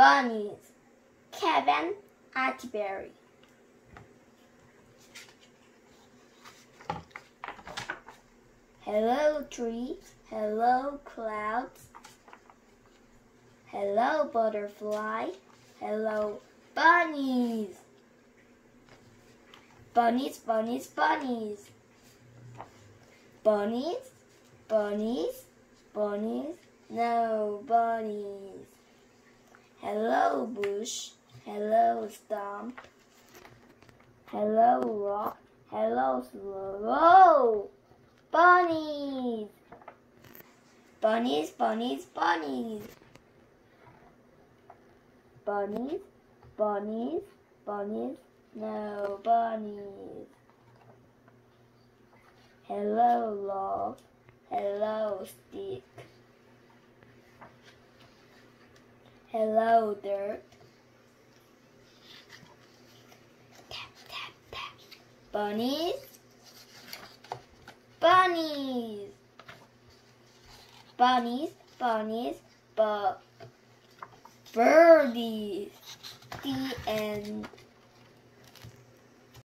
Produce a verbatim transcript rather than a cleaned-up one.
bunnies, kevan, atteberry. Hello tree, hello clouds, hello butterfly, hello bunnies. Bunnies, bunnies, bunnies. Bunnies, bunnies, bunnies, no bunnies. Hello bush, hello stump, hello rock, hello slow. Bunnies, bunnies, bunnies, bunnies. Bunnies, bunnies, bunnies, no bunnies. Hello log, hello stick. Hello dirt. Tap, tap, tap. Bunnies, bunnies. Bunnies, bunnies, bu birdies. The end.